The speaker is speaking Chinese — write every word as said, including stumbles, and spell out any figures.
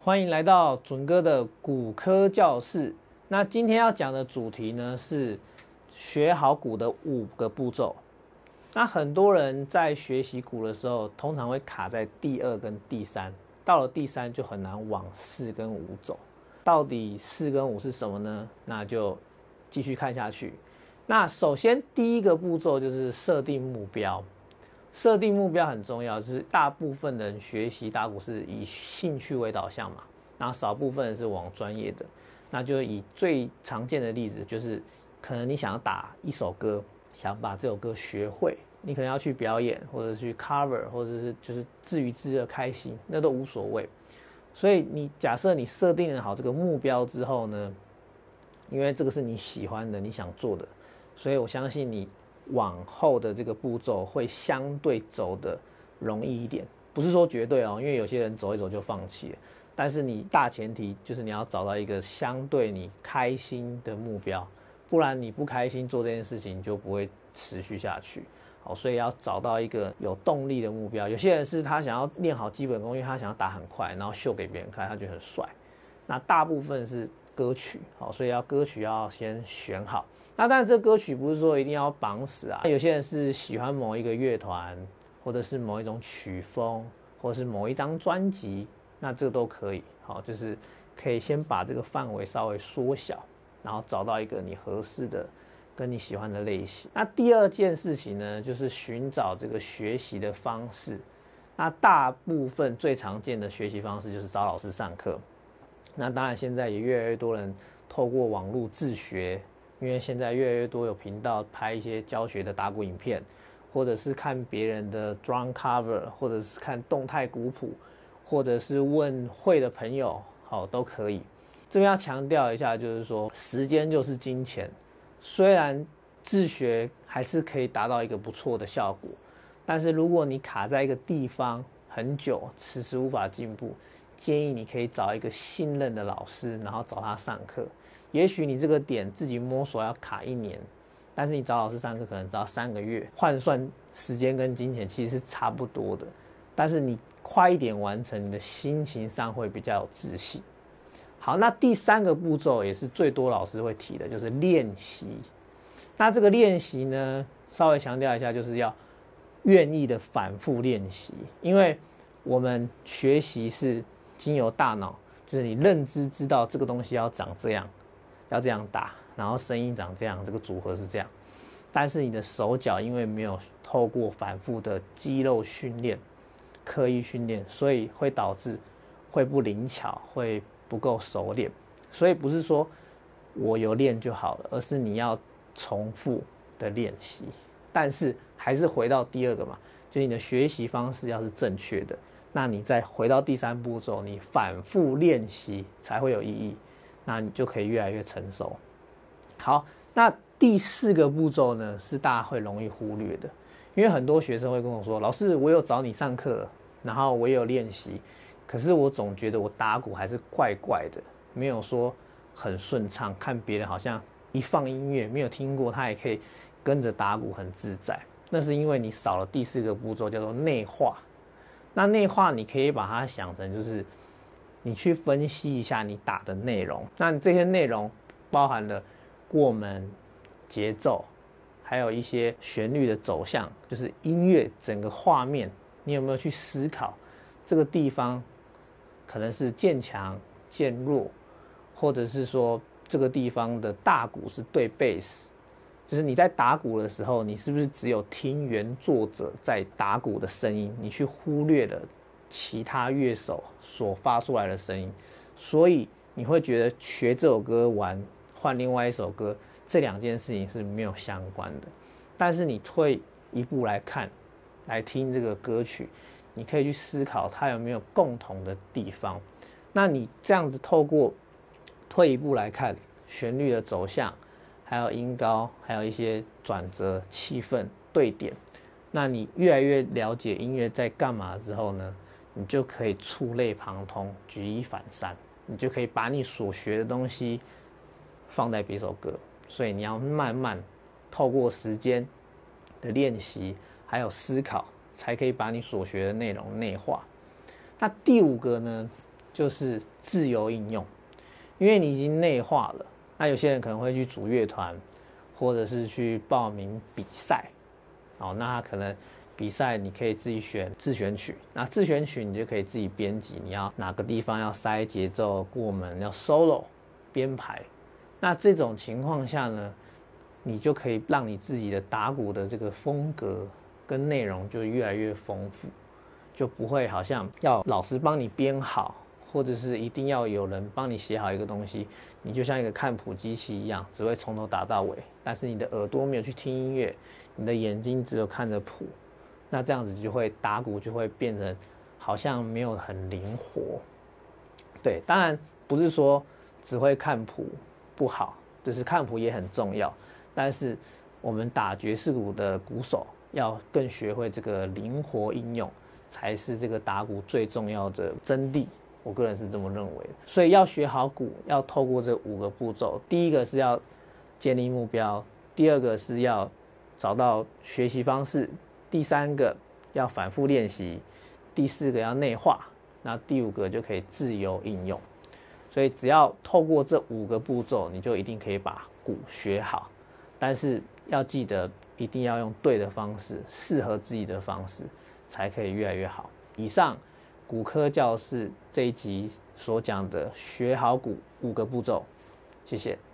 欢迎来到准哥的股科教室。那今天要讲的主题呢是学好鼓的五个步骤。那很多人在学习鼓的时候，通常会卡在第二跟第三，到了第三就很难往四跟五走。到底四跟五是什么呢？那就继续看下去。那首先第一个步骤就是设定目标。设定目标很重要，就是大部分人学习打鼓是以兴趣为导向嘛，然后少部分人是往专业的。那就以最常见的例子，就是可能你想要打一首歌，想把这首歌学会，你可能要去表演，或者去 cover， 或者是就是自娱自乐开心，那都无所谓。所以你假设你设定好这个目标之后呢，因为这个是你喜欢的，你想做的，所以我相信你往后的这个步骤会相对走的容易一点，不是说绝对哦，因为有些人走一走就放弃了。但是你大前提就是你要找到一个相对你开心的目标，不然你不开心做这件事情就不会持续下去。好，所以要找到一个有动力的目标。有些人是他想要练好基本功，因为他想要打很快，然后秀给别人看，他觉得很帅。那大部分是歌曲，好，所以要歌曲要先选好。那当然，这歌曲不是说一定要绑死啊。有些人是喜欢某一个乐团，或者是某一种曲风，或者是某一张专辑，那这个都可以。好，就是可以先把这个范围稍微缩小，然后找到一个你合适的、跟你喜欢的类型。那第二件事情呢，就是寻找这个学习的方式。那大部分最常见的学习方式就是找老师上课。那当然，现在也越来越多人透过网络自学。因为现在越来越多有频道拍一些教学的打鼓影片，或者是看别人的 drum cover， 或者是看动态鼓谱，或者是问会的朋友，好，都可以。这边要强调一下，就是说时间就是金钱。虽然自学还是可以达到一个不错的效果，但是如果你卡在一个地方很久，迟迟无法进步，建议你可以找一个信任的老师，然后找他上课。也许你这个点自己摸索要卡一年，但是你找老师上课可能只要三个月，换算时间跟金钱其实是差不多的。但是你快一点完成，你的心情上会比较有自信。好，那第三个步骤也是最多老师会提的，就是练习。那这个练习呢，稍微强调一下，就是要愿意的反复练习，因为我们学习是经由大脑，就是你认知知道这个东西要长这样。要这样打，然后声音长这样，这个组合是这样。但是你的手脚因为没有透过反复的肌肉训练、刻意训练，所以会导致会不灵巧，会不够熟练。所以不是说我有练就好了，而是你要重复的练习。但是还是回到第二个嘛，就是你的学习方式要是正确的，那你再回到第三步骤，你反复练习才会有意义。那你就可以越来越成熟。好，那第四个步骤呢，是大家会容易忽略的，因为很多学生会跟我说：“老师，我有找你上课，然后我也有练习，可是我总觉得我打鼓还是怪怪的，没有说很顺畅。看别人好像一放音乐，没有听过，他也可以跟着打鼓很自在。那是因为你少了第四个步骤，叫做内化。那内化你可以把它想成就是。”你去分析一下你打的内容，那这些内容包含了过门、节奏，还有一些旋律的走向，就是音乐整个画面，你有没有去思考这个地方可能是渐强、渐弱，或者是说这个地方的大鼓是对贝斯，就是你在打鼓的时候，你是不是只有听原作者在打鼓的声音，你去忽略了其他乐手所发出来的声音，所以你会觉得学这首歌完换另外一首歌，这两件事情是没有相关的。但是你退一步来看，来听这个歌曲，你可以去思考它有没有共同的地方。那你这样子透过退一步来看旋律的走向，还有音高，还有一些转折、气氛、对点，那你越来越了解音乐在干嘛之后呢？你就可以触类旁通，举一反三，你就可以把你所学的东西放在别首歌。所以你要慢慢透过时间的练习，还有思考，才可以把你所学的内容内化。那第五个呢， 就是自由应用，因为你已经内化了。那有些人可能会去组乐团，或者是去报名比赛，哦，那他可能比赛你可以自己选自选曲，那自选曲你就可以自己编辑，你要哪个地方要塞节奏、过门、要 solo 编排。那这种情况下呢，你就可以让你自己的打鼓的这个风格跟内容就越来越丰富，就不会好像要老师帮你编好，或者是一定要有人帮你写好一个东西，你就像一个看谱机器一样，只会从头打到尾，但是你的耳朵没有去听音乐，你的眼睛只有看着谱，那这样子就会打鼓就会变成好像没有很灵活。对，当然不是说只会看谱不好，就是看谱也很重要，但是我们打爵士鼓的鼓手要更学会这个灵活应用，才是这个打鼓最重要的真谛。我个人是这么认为的。所以要学好鼓，要透过这五个步骤。第一个是要建立目标，第二个是要找到学习方式，第三个要反复练习，第四个要内化，那第五个就可以自由应用。所以只要透过这五个步骤，你就一定可以把鼓学好。但是要记得，一定要用对的方式，适合自己的方式，才可以越来越好。以上鼓科教室这一集所讲的学好鼓五个步骤，谢谢。